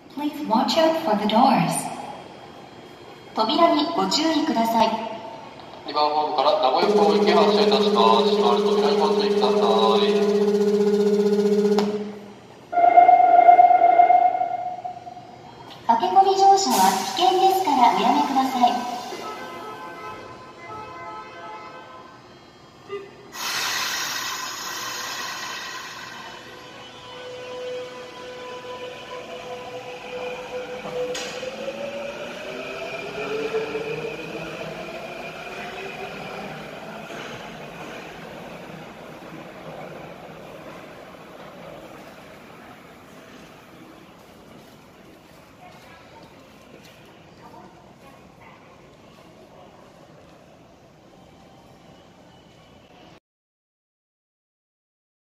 Please watch out for the doors. 扉にご注意ください。 2番ホームから名古屋港行き発車いたします。閉まる扉にご注意ください。